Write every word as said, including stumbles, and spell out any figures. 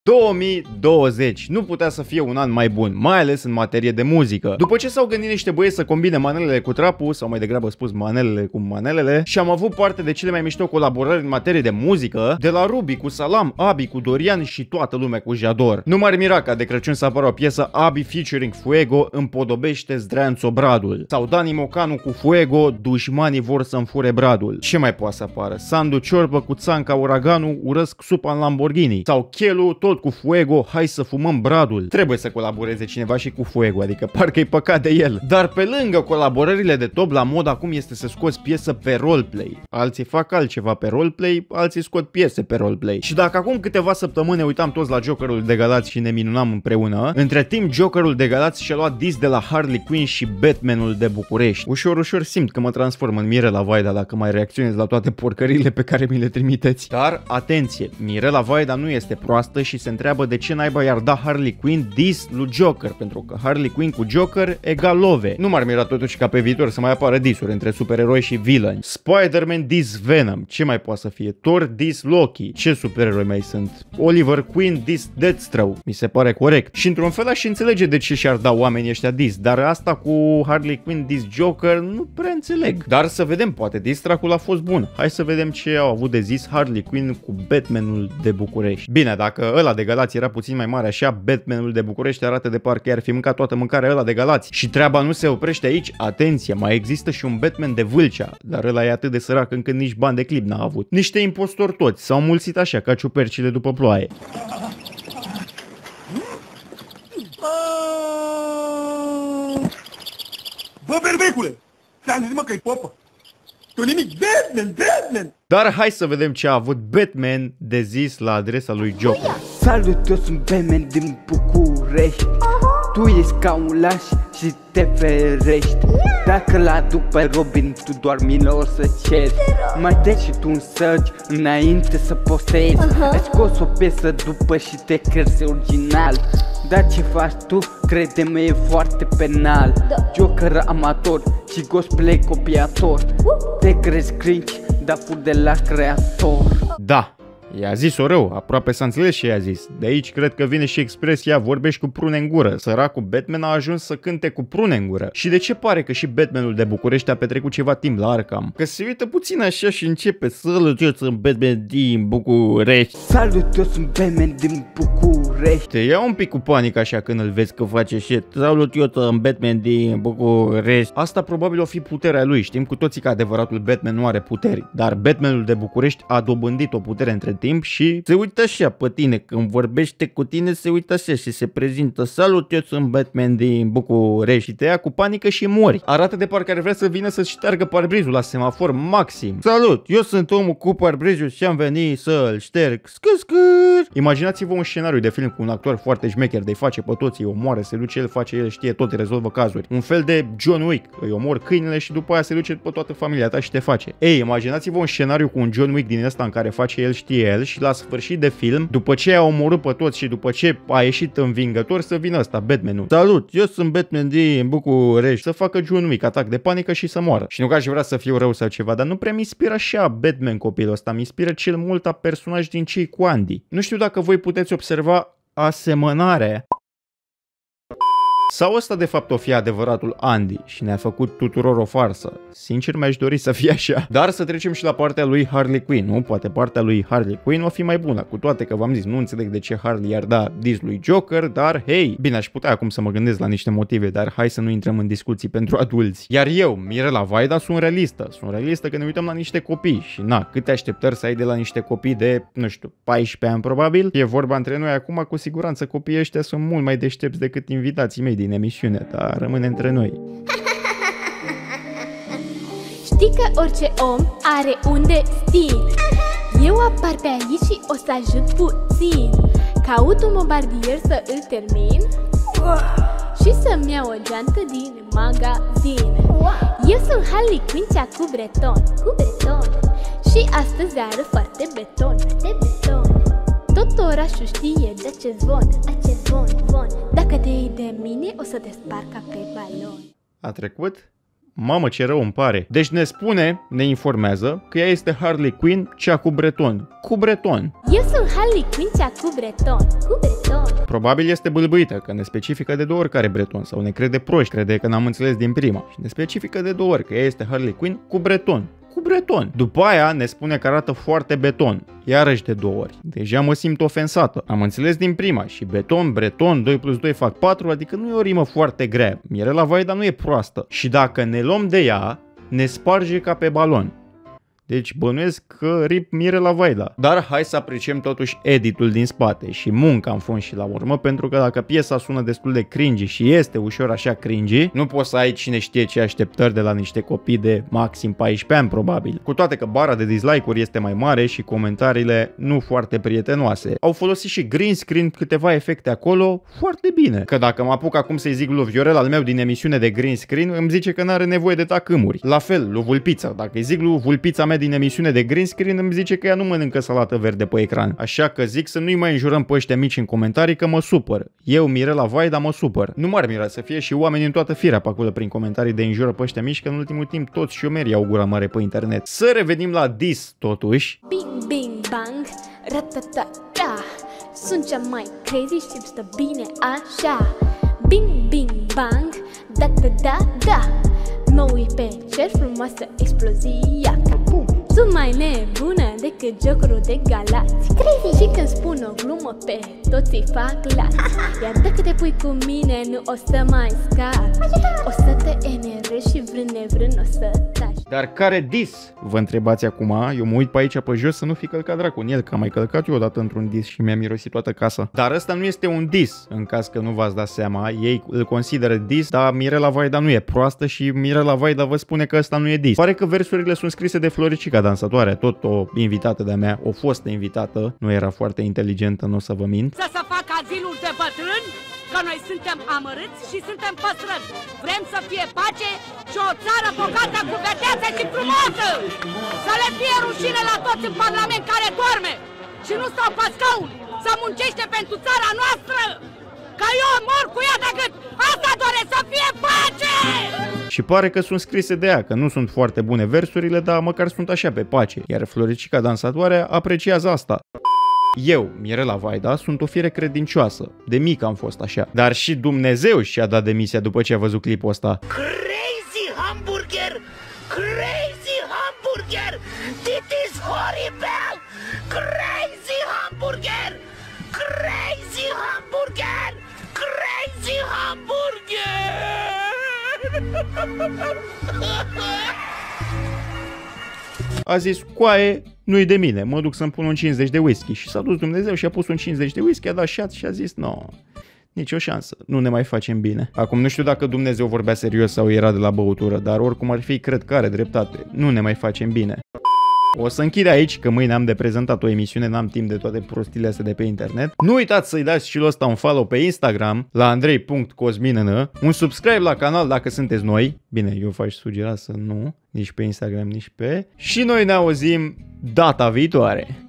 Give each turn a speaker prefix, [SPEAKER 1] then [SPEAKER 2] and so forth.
[SPEAKER 1] două mii douăzeci nu putea să fie un an mai bun, mai ales în materie de muzică. După ce s-au gândit niște băieți să combine manelele cu trapul, sau mai degrabă spus manelele cu manelele, și am avut parte de cele mai mișto colaborări în materie de muzică, de la Ruby cu Salam, Abi cu Dorian și toată lumea cu Jador. Nu m-ar mira ca de Crăciun să apară o piesă Abi featuring Fuego împodobește Zdreanțo Bradul, sau Dani Mocanu cu Fuego, dușmanii vor să-mi fure Bradul. Ce mai poate să apară? Sandu Ciorbă cu Țanca Uraganu, urăsc supa în Lamborghini, sau Chelu tot cu Fuego, hai să fumăm Bradul. Trebuie să colaboreze cineva și cu Fuego, adică parcă-i păcat de el. Dar pe lângă colaborările de top, la mod acum este să scoți piesă pe roleplay. Alții fac altceva pe roleplay, alții scot piese pe roleplay. Și dacă acum câteva săptămâni ne uitam toți la Jokerul de Galați și ne minunam împreună, între timp Jokerul de Galați și-a luat dis de la Harley Quinn și Batmanul de București. Ușor, ușor simt că mă transform în Mirela Vaida dacă mai reacționez la toate porcările pe care mi le trimiteți. Dar, atenție, Mirela Vaida nu este proastă și se întreabă de ce naiba i-ar da Harley Quinn dis lui Joker, pentru că Harley Quinn cu Joker egal love. Nu m-ar mira totuși ca pe viitor să mai apară disuri între supereroi și villaini. Spider-Man dis Venom, ce mai poate să fie? Thor dis Loki, ce supereroi mai sunt? Oliver Queen dis Deathstroke, mi se pare corect. Și într-un fel aș înțelege de ce și-ar da oamenii ăștia dis, dar asta cu Harley Quinn dis Joker nu prea înțeleg. Dar să vedem, poate distracul a fost bun. Hai să vedem ce au avut de zis Harley Quinn cu Batmanul de București. Bine, dacă ăla de Galați era puțin mai mare așa, Batmanul de București arată de parcă ar fi mâncat toată mâncarea ăla de Galați. Și treaba nu se oprește aici, atenție, mai există și un Batman de Vâlcea, dar ăla e atât de sărac încât nici bani de clip n-a avut. Niște impostori toți, s-au mulțit așa ca ciupercile după ploaie.
[SPEAKER 2] Bă, berbecule, ți-am zis mă că-i popă. Tu nimic, Batman, Batman!
[SPEAKER 1] Dar hai să vedem ce a avut Batman de zis la adresa lui Joker.
[SPEAKER 3] Salut, eu sunt Batman din București. Tu ești ca un laș și te ferești. Dacă l-aduc pe Robin, tu doar mine o să ceri. Mai dai și tu un search înainte să postezi. Ai scos o piesă după și te crezi original. Dar ce faci tu, crede-mă, e foarte penal. Joker amator și cosplay copiator. Te crezi cringe, dar fur de la creator.
[SPEAKER 1] Da, i-a zis-o rău, aproape s-a înțeles ce i-a zis. De aici cred că vine și expresia vorbești cu prune în gură. Săracul Batman a ajuns să cânte cu prune în gură. Și de ce pare că și Batmanul de București a petrecut ceva timp la Arkham? Că se uită puțin așa și începe: salut, eu sunt Batman din București.
[SPEAKER 3] Salut, eu sunt Batman din București.
[SPEAKER 1] Te ia un pic cu panică așa când îl vezi că face shit. Salut, eu sunt Batman din București. Asta probabil o fi puterea lui. Știm cu toții că adevăratul Batman nu are puteri, dar Batmanul de București a dobândit o putere între timp și se uită așa pe tine. Când vorbește cu tine se uită așa și se prezintă: salut, eu sunt Batman din București. Și te ia cu panică și mori. Arată de parcă ar vrea să vină să-și șteargă parbrizul la semafor maxim. Salut, eu sunt omul cu parbrizul și am venit să-l șterg. Scâr, scâr. Imaginați-vă un scenariu de film cu un actor foarte șmecher, de-i face pe toți, îi omoară, se duce el, face el, știe tot, rezolvă cazuri. Un fel de John Wick, îi omor câinele și după aia se duce pe toată familia ta și te face. Ei, imaginați-vă un scenariu cu un John Wick din ăsta în care face el, știe el, și la sfârșit de film, după ce a omorât pe toți și după ce a ieșit învingător, să vină ăsta, Batmanul: salut, eu sunt Batman din București. Să facă John Wick atac de panică și să moară. Și nu că aș vrea să fiu rău sau ceva, dar nu prea mi inspiră așa Batman copilul ăsta, mi inspiră cel mult a personaj din cei cu Andy. Nu știu dacă voi puteți observa asemănare. Sau ăsta de fapt o fi adevăratul Andy și ne-a făcut tuturor o farsă. Sincer mi-aș dori să fie așa. Dar să trecem și la partea lui Harley Quinn, nu? Poate partea lui Harley Quinn o fi mai bună, cu toate că v-am zis, nu înțeleg de ce Harley i-ar da dis lui Joker, dar hei, bine, aș putea acum să mă gândesc la niște motive, dar hai să nu intrăm în discuții pentru adulți. Iar eu, Mirela Vaida, sunt realistă. Sunt realistă că ne uităm la niște copii și na, câte așteptări să ai de la niște copii de, nu știu, paisprezece ani probabil. E vorba între noi acum, cu siguranță copiii ăștia sunt mult mai deștepți decât invitații mei din emisiune, dar rămâne între noi.
[SPEAKER 4] Știi că orice om are un destin. Eu apar pe aici și o să ajut puțin. Caut un bombardier să îl termin și să-mi iau o geantă din magazin. Eu sunt Harley Quinn, cea cu breton, cu breton. Și astăzi ară foarte beton, foarte beton. Tot orașul știe de ce zvon, ce zvon, zvon. Dacă te iei de mine, o să te sparg ca pe balon.
[SPEAKER 1] A trecut? Mamă, ce rău îmi pare. Deci ne spune, ne informează, că ea este Harley Quinn, cea cu breton. Cu breton.
[SPEAKER 4] Eu sunt Harley Quinn, cea cu breton. Cu breton.
[SPEAKER 1] Probabil este bâlbâită, că ne specifică de două ori care breton, sau ne crede proști, crede că n-am înțeles din prima. Și ne specifică de două ori că ea este Harley Quinn cu breton. Cu breton. După aia ne spune că arată foarte beton. Iarăși de două ori. Deja mă simt ofensată. Am înțeles din prima. Și beton, breton, doi plus doi fac patru, adică nu e o rimă foarte grea. Mirela Vaida nu e proastă. Și dacă ne luăm de ea, ne sparge ca pe balon. Deci bănuiesc că rip Mirela Vaida. Dar hai să apreciem totuși editul din spate și munca în fond și la urmă, pentru că dacă piesa sună destul de cringy și este ușor așa cringy, nu poți să ai cine știe ce așteptări de la niște copii de maxim paisprezece ani probabil. Cu toate că bara de dislike-uri este mai mare și comentariile nu foarte prietenoase. Au folosit și green screen, câteva efecte acolo, foarte bine. Că dacă mă apuc acum să-i zic lui Viorel al meu din emisiune de green screen, îmi zice că n-are nevoie de tacâmuri. La fel, lui Vulpița. Dacă îi zic lui Vulpița mea din emisiune de green screen, îmi zice că ea nu mănâncă salată verde pe ecran. Așa că zic să nu-i mai înjurăm pe ăștia mici în comentarii că mă supăr. Eu, Mirela Vaida, mă supăr. Nu m-ar mira să fie și oameni în toată firea pe acolo prin comentarii de înjură pe ăștia mici, că în ultimul timp toți șomerii au gura mare pe internet. Să revenim la dis, totuși.
[SPEAKER 4] Bing, bing, bang, ratatata. Sunt cea mai crazy și stă bine așa. Bing, bing, bang, da, da, da, da. Mă uit pe cer, frumoasă explozia. Sunt mai nebună decât Jokerul de galați. Crazy. Și când spun o glumă pe toți îi fac lați. Iar dacă te pui cu mine nu o să mai scapi. O să te enervezi și vrând nevrând o să taci.
[SPEAKER 1] Dar care dis? Vă întrebați acum, eu mă uit pe aici pe jos să nu fi călcat dracu în el, că am mai călcat eu odată într-un dis și mi-a mirosit toată casa. Dar ăsta nu este un dis, în caz că nu v-ați dat seama, ei îl consideră dis, dar Mirela Vaida nu e proastă și Mirela Vaida vă spune că ăsta nu e dis. Pare că versurile sunt scrise de Floricica Dansatoare, tot o invitată de-a mea, o fostă invitată, nu era foarte inteligentă, nu o să vă mint.
[SPEAKER 5] Să se facă azilul de bătrâni, că noi suntem amărâți și suntem păstrăți. Vrem să fie pace și o țară bogată cu verdeață și frumoasă. Să le fie rușine la toți în Parlament care doarme și nu stau pe scaun, să muncește pentru țara noastră. Că eu mor cu ea de gât. Asta doresc, să fie pace!
[SPEAKER 1] Și pare că sunt scrise de ea, că nu sunt foarte bune versurile, dar măcar sunt așa pe pace. Iar Floricica Dansatoare apreciază asta. Eu, Mirela Vaida, sunt o fire credincioasă. De mic am fost așa. Dar și Dumnezeu și-a dat demisia după ce a văzut clipul ăsta.
[SPEAKER 5] Crazy hamburger! Crazy hamburger! This is horrible! Crazy hamburger! Crazy hamburger! Crazy hamburger!
[SPEAKER 1] A zis, coaie, nu-i de mine, mă duc să-mi pun un cincizeci de whisky. Și s-a dus Dumnezeu și a pus un cincizeci de whisky, a dat shot și a zis, no, nicio șansă, nu ne mai facem bine. Acum nu știu dacă Dumnezeu vorbea serios sau era de la băutură, dar oricum ar fi, cred că are dreptate, nu ne mai facem bine. O să închid aici, că mâine am de prezentat o emisiune, n-am timp de toate prostile astea de pe internet. Nu uitați să-i dați și lui ăsta un follow pe Instagram, la andrei punct cosminână, un subscribe la canal dacă sunteți noi. Bine, eu v-aș sugera să nu, nici pe Instagram, nici pe... Și noi ne auzim data viitoare.